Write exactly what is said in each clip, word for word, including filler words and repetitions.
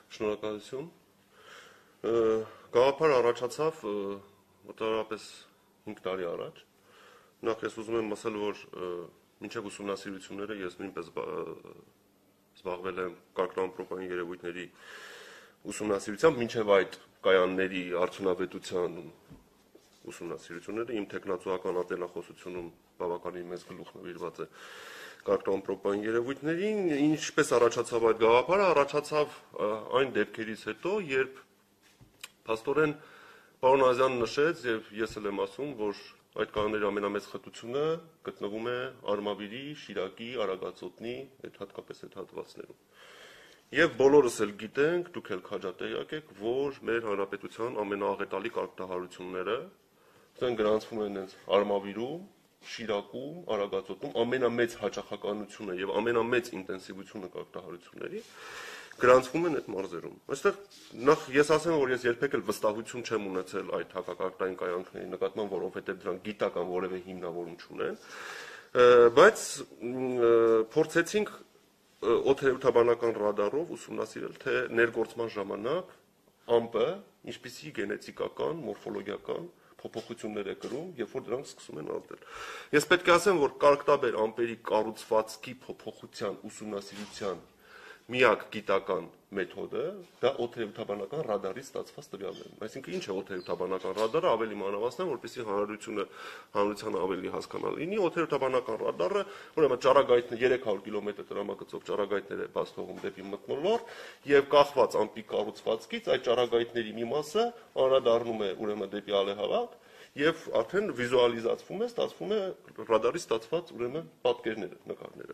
Շնորհակալություն։ Գաղափարը առաջացավ մոտավորապես հինգ տարի առաջ։ Նախ ես ուզում եմ ասել, որ մինչև ուսումնասիրությունները ես նույնպես զբաղվել եմ կարգնապրոպային երևույթների ուսումնասիրությամբ, մինչև այդ կայանների արդյունավետության ուսումնասիրությունները իմ տեխնացուական ատենախոսությունում բավականին մեծ գլուխ նվիրված է կարգնապրոպային երևույթներին, ինչպես առաջացավ այդ գաղափարը, առաջացավ այն դեպքերից հետո, երբ փաստորեն պարոն Ազյանը նշեց եւ ես էլ եմ ասում, որ այդ կանոնների ամենամեծ խտությունը գտնվում է Արմավիրի, Շիրակի, Արագածոտնի, այդ հատկապես այդ հատվածներում։ Եվ բոլորս էլ գիտենք, դուք էլ քաջատեղյակ եք, որ մեր հանրապետության ամենաաղետալի կարգտահարությունները դրանք գրանցվում են հենց Արմավիրում, Շիրակում, Արագածոտնում, ամենամեծ հաճախականությունը եւ ամենամեծ ինտենսիվությունը կարգտահարությունների գրանցվում են այդ մարզերում։ Այստեղ նախ ես ասեմ, որ ես երբեք էլ վստահություն չեմ ունեցել այդ հակակարգտային կայանքների նկատմամբ, որովհետեւ դրանք գիտական որևէ հիմնավորում չունեն, բայց փորձեցինք օդերևութաբանական ռադարով ուսումնասիրել, թե ներգործման ժամանակ ամպը ինչպիսի գենետիկական, մորֆոլոգիական փոփոխություններ է կրում, երբ որ դրանք սկսում են ազդել։ Ես պետք է ասեմ, որ կարգտաբեր ամպերի կառուցվածքի փոփոխության ուսումնասիրության միակ գիտական մեթոդը դա օդերևութաբանական ռադարից ստացված տվյալներն են։ Այսինքն ինչ է օդերևութաբանական ռադարը, ավելի մանրամասն, որպեսզի հանրությունը հանրությանը ավելի հասկանալի լինի, օդերևութաբանական ռադարը, ուրեմն ճառագայթն երեք հարյուր կիլոմետր տրամագծով ճառագայթներ է բաց թողում դեպի մթնոլորտ եւ կախված ամպի կառուցվածքից այդ ճառագայթների մի մասը անդրադառնում է ուրեմն դեպի ալեհավաք եւ արդեն վիզուալիզացվում է, ստացվում է ռադարից ստացված ուրեմն պատկերները, նկարները։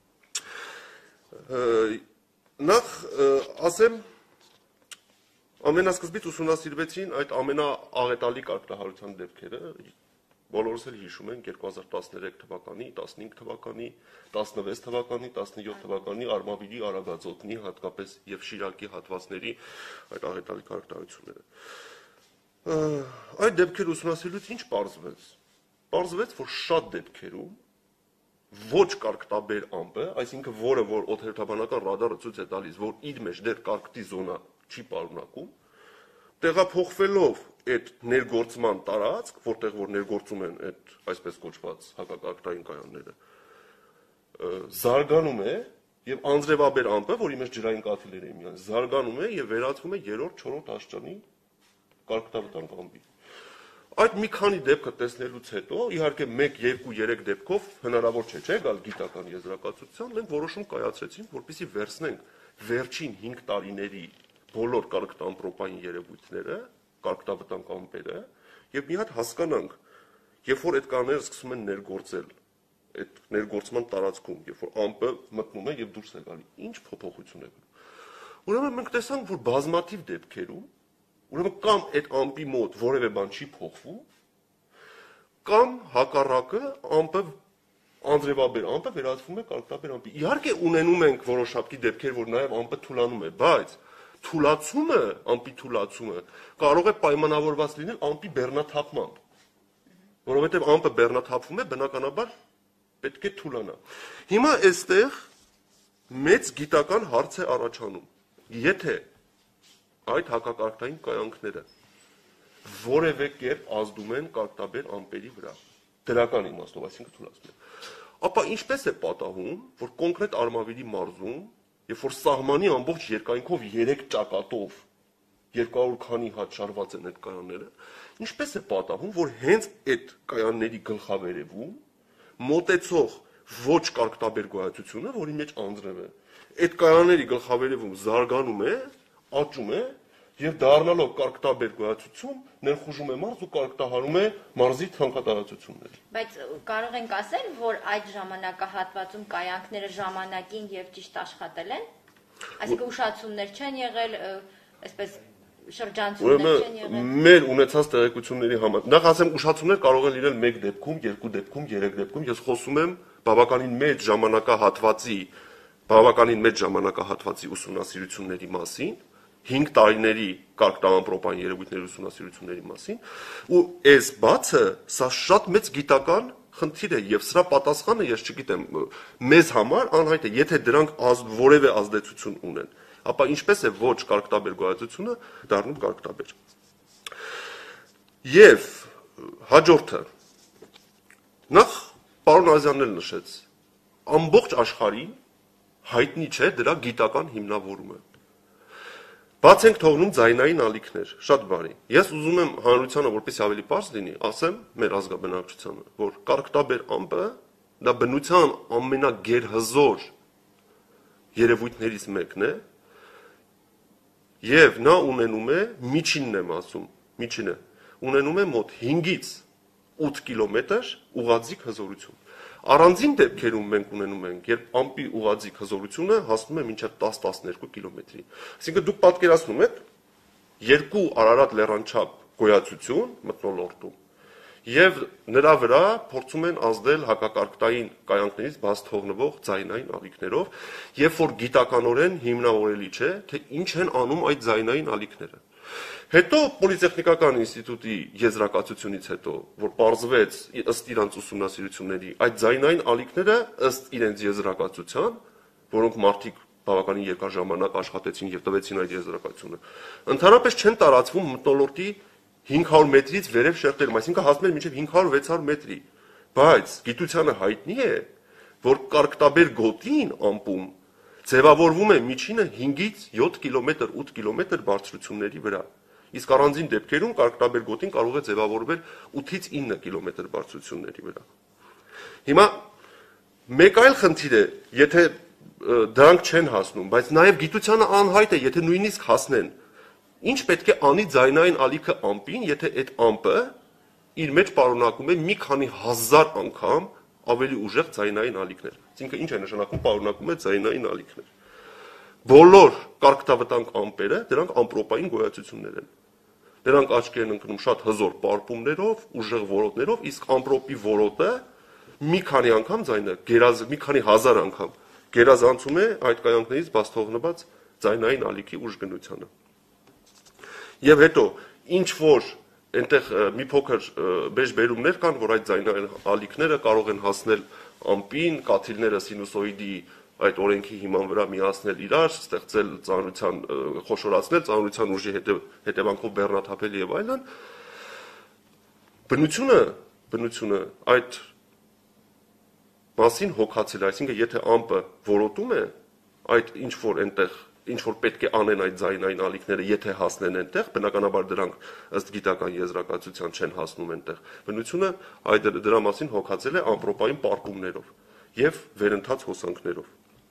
Նախ ասեմ ամենասկզբից ուսումնասիրվեցին այդ ամենաաղետալի կարգտահարության դեպքերը, բոլորս էլ հիշում ենք երկու հազար տասներեք թվականի, տասնհինգ թվականի, տասնվեց թվականի, տասնյոթ թվականի Արմավիրի, Արագածոտնի, հատկապես եւ Շիրակի հատվածների այդ աղետալի կարգտահարությունները։ Այդ դեպքերը ուսումնասիրելուց ինչ պարզվեց։ Պարզվեց, որ շատ դեպքերում ոչ կարգտաբեր ամպը, այսինքն որը որ օդերևութաբանական ռադարը ցույց է տալիս, որ իր մեջ դեռ կարգտի զոնա չի պարունակում, տեղափոխվելով այդ ներգործման տարածք, որտեղ որ ներգործում են այդ այսպես կոչված հակակարգտային կայանները, զարգանում է եւ անձրևաբեր ամպը, որի մեջ ջրային կաթիլներ են միայն, զարգանում է եւ վերածվում է երրորդ, չորրորդ աստիճանի կարգտավտանգ ամպի։ Այդ մի քանի դեպքը տեսնելուց հետո, իհարկե մեկ, երկու, երեք դեպքով հնարավոր չէ, չէ՞ գալ գիտական եզրակացության, մենք որոշում կայացրեցինք, որպեսզի վերցնենք վերջին հինգ տարիների բոլոր կարգտամպրոպային երևույթները, կարգտավտանգ ամպերը, եւ մի հատ հասկանանք, երբ որ այդ կանոնները սկսում են ներգործել, այդ ներգործման տարածքում, երբ որ ամպը մտնում է եւ դուրս է գալի, ինչ փոփոխություն է գնում։ Ուրեմն մենք տեսանք, որ բազմաթիվ դեպքերում ուրեմն կամ այդ ամպի մոտ որևէ բան չի փոխվում, կամ հակառակը ամպը անձրևաբեր ամպը վերածվում է կարգտաբեր ամպի։ Իհարկե ունենում ենք որոշակի դեպքեր, որ նաև ամպը թուլանում է, բայց թուլացումը, ամպի թուլացումը կարող է պայմանավորված լինել ամպի բեռնաթափմամբ, որովհետև ամպը բեռնաթափվում է, բնականաբար պետք է թուլանա։ Հիմա այստեղ մեծ գիտական հարց է առաջանում։ Եթե այդ հակակարգտային կայանքները որևէ կերպ ազդում են կարգտաբեր ամպերի վրա, դրական իմաստով, այսինքն թուլացնում են, ապա ինչպես է պատահում, որ կոնկրետ Արմավիրի մարզում, երբ որ սահմանի ամբողջ երկայնքով երեք ճակատով երկու հարյուր քանի հատ շարված են այդ կայանները, ինչպես է պատահում, որ հենց այդ կայանների գլխավերևում մոտեցող ոչ կարգտաբեր գոյացությունը, որի մեջ անձրև է, այդ կայանների գլխավերևում զարգանում է, աճում է եւ դառնալով կարգտաբեր գոյացություն ներխուժում է մարզ ու կարգտահարում է մարզի թանկատարածությունները։ Բայց կարող ենք ասել, որ այդ ժամանակահատվածում կայանքները ժամանակին եւ ճիշտ աշխատել են, այսինքն ուշացումներ չեն եղել, այսպես շրջանցումներ չեն եղել։ Մեր ունեցած տեղեկությունների համար նախ ասեմ, ուշացումներ կարող են լինել մեկ դեպքում, երկու դեպքում, երեք դեպքում, ես խոսում եմ բավականին մեծ ժամանակահատվածի, բավականին մեծ ժամանակահատվածի ուսումնասիրությունների մասին, հինգ տարիների կարգտավտանգ երևույթների ուսումնասիրությունների մասին, ու այս բացը սա շատ մեծ գիտական խնդիր է եւ սրա պատասխանը ես չգիտեմ, մեզ համար անհայտ է, եթե դրանք որևէ ազդեցություն ունեն, ապա ինչպես է ոչ կարգտաբեր գոյացությունը դառնում կարգտաբեր։ Եվ հաջորդը նախ պարոն Ազյանն էլ նշեց, ամբողջ աշխարհին հայտնի չէ դրա գիտական հիմնավորումը։ Բաց ենք թողնում ձայնային ալիքներ, շատ բարի։ Ես ուզում եմ հանրությանը, որպեսզի ավելի պարզ լինի, ասեմ մեր ազգաբնակչությանը, որ կարգտաբեր ամպը դա բնության ամենագերհզոր երևույթներից մեկն է, եւ նա ունենում է միջինն եմ ասում, միջինը ունենում է մոտ հինգից ութ կիլոմետր ուղղաձիգ հզորություն։ Առանձին դեպքերում մենք ունենում ենք, երբ ամպի ուղղաձիգ հզորությունը հասնում է մինչև տասը տասներկու կիլոմետրի։ Այսինքն դուք պատկերացնում եք երկու Արարատ լեռնչափ գոյացություն մթնոլորտում եւ նրա վրա փորձում են ազդել հակակարգտային կայանքներից բաց թողնվող ձայնային ալիքներով, երբ որ գիտականորեն հիմնավորելի չէ, թե ինչ են անում այդ ձայնային ալիքները։ Հետո Պոլիտեխնիկական ինստիտուտի եզրակացությունից հետո, որ պարզվեց ըստ իրանց ուսումնասիրությունների, այդ ձայնային ալիքները ըստ իրենց եզրակացության, որոնք մարդիկ բավականին երկար ժամանակ աշխատեցին եւ տվեցին այդ եզրակացությունը, ընդհանրապես չեն տարածվում մթնոլորտի հինգ հարյուր մետրից վերև շերտերում, այսինքն հասնում են մինչև հինգ հարյուր վեց հարյուր մետրի, բայց գիտությանը հայտնի է, որ կարգտաբեր գոտին ամպում ձևավորվում է միջինը հինգից յոթ կիլոմետր, ութ կիլոմետր բարձրությունների վրա, իսկ առանձին դեպքերում կարգտաբեր գոտին կարող է ձևավորվել ութից ինը կիլոմետր բարձրությունների վրա։ Հիմա մեկ այլ խնդիր է, եթե դրանք չեն հասնում, բայց նաև գիտությանը անհայտ է, եթե նույնիսկ հասնեն, ինչ պետք է անի ձայնային ալիքը ամպին, եթե այդ ամպը իր մեջ պարունակում է մի քանի հազար անգամ ավելի ուժեղ ձայնային ալիքներ։ Այսինքն ինչ է նշանակում պարունակում է ձայնային ալիքներ։ Բոլոր կարգտավտանգ ամպերը դրանք ամպրոպային գոյացություններ են։ Դրանք աչքի են ընկնում շատ հզոր պարպումներով, ուժեղ որոտներով, իսկ ամպրոպի որոտը մի քանի անգամ ձայնը, գերազ մի քանի հազար անգամ գերազանցում է այդ կայանքներից բաց թողնված ձայնային ալիքի ուժգնությանը։ Եվ հետո ինչ որ այնտեղ մի փոքր բեժբերումներ կան, որ այդ ձայնային ալիքները կարող են հասնել ամպին, կաթիլները սինուսոիդի այդ օրենքի հիման վրա միացնել իրար, ստեղծել ծանրության, խոշորացնել ծանրության ուժի հետևանքով բեռնաթափել եւ այլն։ Բնությունը, բնությունը այդ մասին հոգացել է, այսինքն եթե ամպը որոտում է, այդ ինչ որ այնտեղ ինչ որ պետք է անեն այդ ձայնային ալիքները, եթե հասնեն այնտեղ, բնականաբար դրանք ըստ գիտական եզրակացության չեն հասնում այնտեղ։ Բնությունը այդ դրա մասին հոգացել է ամպրոպային պարպումներով եւ վերընթաց հոսանքներով։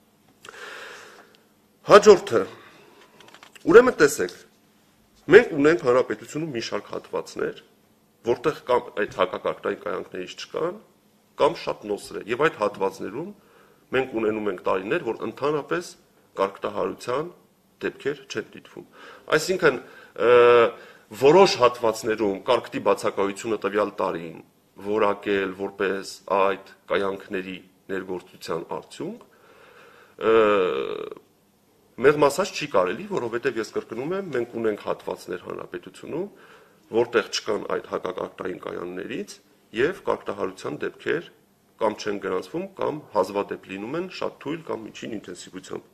Հաջորդը, ուրեմն տեսեք, մենք ունենք հանրապետությունում մի շարք հատվածներ, որտեղ կամ այդ հակակարգտային կայանքներից չկան, կամ շատ նոսր է, եւ այդ հատվածներում մենք ունենում ենք տարիներ, որ ընդհանրապես կարգտահարության դեպքեր չեն դիտվում։ Այսինքն որոշ հատվածներում կարգտի բացակայությունը տվյալ տարին որակել որպես այդ կայանքների ներգործության արդյունք մեղմ ասած չի կարելի, որովհետև ես կրկնում եմ, մենք ունենք հատվածներ հանրապետությունում, որտեղ չկան այդ հակակարգտային կայաններից եւ կարգտահարության դեպքեր կամ չեն գրանցվում, կամ հազվադեպ լինում են շատ թույլ կամ միջին ինտենսիվությամբ։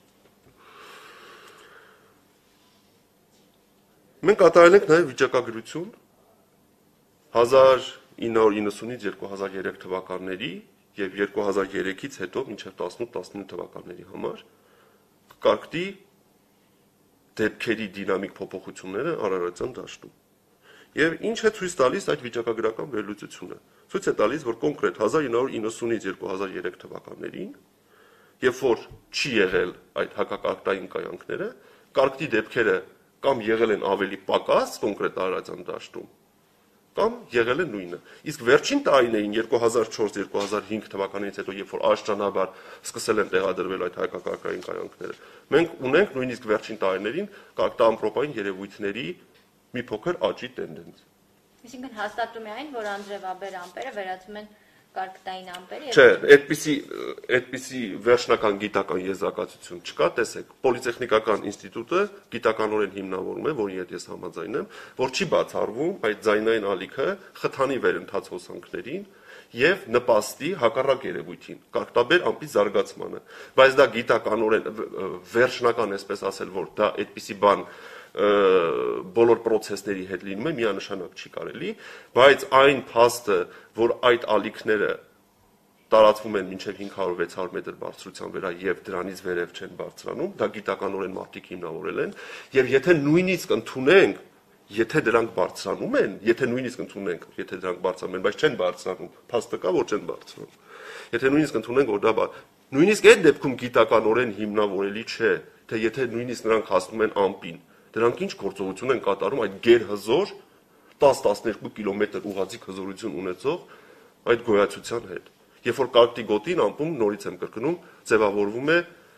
Մենք կատարել ենք նաև վիճակագրություն հազար ինը հարյուր իննսունից երկու հազար երեք թվականների եւ երկու հազար երեքից հետո մինչեւ տասնութ տասնինը թվականների համար կարգտի դեպքերի դինամիկ փոփոխությունները Արարատյան դաշտում։ Եվ ինչ է ցույց տալիս այդ վիճակագրական վերլուծությունը։ Ցույց է տալիս, որ կոնկրետ հազար ինը հարյուր իննսունից երկու հազար երեք թվականներին, երբ որ չի եղել այդ հակակարգտային կայանքները, կարգտի դեպքերը կամ եղել են ավելի պակաս կոնկրետ Արարատյան դաշտում, կամ եղել է նույնը։ Իսկ վերջին տարիներին երկու հազար չորս երկու հազար հինգ թվականից հետո, երբ որ աստիճանաբար սկսել են տեղադրվել այդ հակակարգային կայանքները, մենք ունենք նույնիսկ վերջին տարիներին կարգտաամպրոպային երևույթների մի փոքր աճի տենդենս։ Այսինքն հաստատում է այն, որ անձրևաբեր ամպերը վերածվում են կարգտային ամպերի։ Չէ, այդպիսի այդպիսի վերջնական գիտական եզրակացություն չկա, տեսեք, Պոլիտեխնիկական ինստիտուտը գիտականորեն հիմնավորում է, որի հետ ես համաձայն եմ, որ չի բացառվում այդ ձայնային ալիքը խթանի վերընթաց հոսանքներին եւ նպաստի հակառակ երևույթին, կարգտաբեր ամպի զարգացմանը։ Բայց դա գիտականորեն վերջնական, այսպես ասել, որ դա այդպիսի բան բոլոր process-ների հետ լինում է, միանշանակ չի կարելի, բայց այն փաստը, որ այդ ալիքները տարածվում են մինչև հինգ հարյուր վեց հարյուր մետր բարձրության վրա եւ դրանից վերև չեն բարձրանում, դա գիտականորեն մարդիկ հիմնավորել են, եւ եթե նույնիսկ ընդունենք, եթե դրանք բարձրանում են, եթե նույնիսկ ընդունենք, եթե դրանք բարձրանում են, բայց չեն բարձրանում, փաստը կա, որ չեն բարձրանում։ Եթե նույնիսկ ընդունենք, որ դա նույնիսկ այդ դեպքում գիտականորեն հիմնավորելի չէ, թե եթե նույնիսկ նրանք հասնում են ամպին, դրանք ինչ գործողություն են կատարում այդ գերհզոր տասը տասներկու կիլոմետր ուղղաձիգ հզորություն ունեցող այդ գոյացության հետ։ Երբ որ կարգտի գոտին ամպում, նորից եմ կրկնում, ձևավորվում է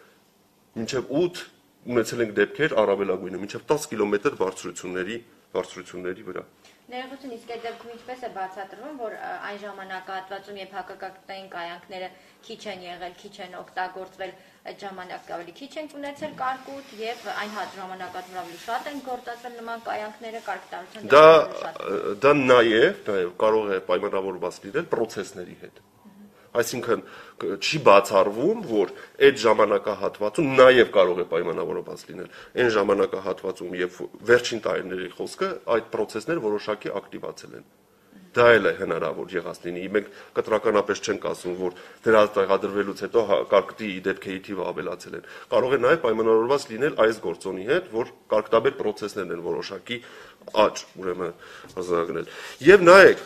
մինչև ութ ունեցել ենք դեպքեր առավելագույնը, մինչև տասը կիլոմետր բարձրությունների բարձրությունների վրա։ Ներողություն, իսկ այդ դեպքում ինչպես է բացատրվում, որ այն ժամանակահատվածում, երբ հակակարգտային կայանքները քիչ են եղել, քիչ են օգտագործվել, այդ ժամանակ ավելի քիչ են ունեցել կարկուտ եւ այն հատ ժամանակահատվածում ավելի շատ են գործածվել նման կայանքները կարգտարության դա դա նաեւ նաեւ կարող է պայմանավորված լինել process-ների հետ։ Այսինքն չի բացառվում, որ այդ ժամանակահատվածում նաև կարող է պայմանավորված լինել։ Այն ժամանակահատվածում, երբ վերջին տարիների խոսքը, այդ process-ները որոշակի ակտիվացել են։ Դա էլ է հնարավոր եղած լինի։ Մենք կտրականապես չենք ասում, որ դրա տեղադրվելուց հետո կարգտի դեպքերի թիվը ավելացել են։ Կարող է նաև պայմանավորված լինել այս գործոնի հետ, որ կարգտաբեր process-ներն են որոշակի աճ, ուրեմն ազդագնել։ Եվ նայեք,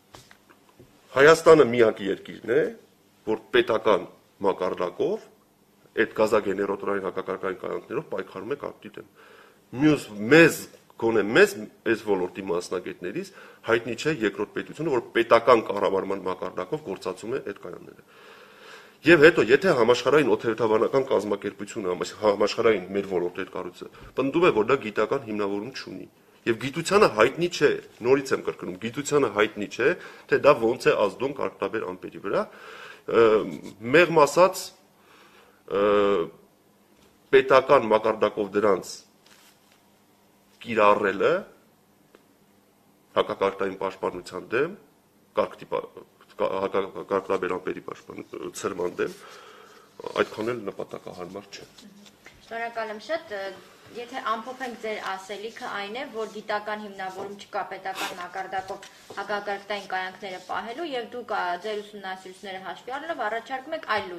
Հայաստանը միակ երկիրն է, որ պետական մակարդակով այդ գազագեներատորային հակակարգային կայանքներով պայքարում է կարգտի դեմ։ Մյուս մեզ գոնե մեզ այս ոլորտի մասնագետներից հայտնի չէ երկրորդ պետությունը, որ պետական կառավարման մակարդակով գործածում է այդ կայանները։ Եվ հետո, եթե համաշխարհային օդերևութաբանական կազմակերպությունը, համաշխարհային մեր ոլորտի այդ կառույցը, պնդում է, որ դա գիտական հիմնավորում չունի։ Եվ գիտությանը հայտնի չէ, նորից եմ կրկնում, գիտությանը հայտնի չէ, թե դա ոնց է ազդում կարգտաբեր ամպերի վրա, մեղմ ասած պետական մակարդակով դրանց կիրառելը հակակարգտային պաշտպանության դեմ, կարգտաբեր ամպերի ցրման դեմ, այդքան էլ նպատակահարմար չէ։ Շնորհակալ եմ շատ, եթե ամփոփենք ձեր ասելիքը այն է, որ գիտական հիմնավորում չկա պետական մակարդակով հակակարգտային կայանքները պահելու եւ դուք ձեր ուսումնասիրությունները հաշվի առնելով առաջարկում եք այլ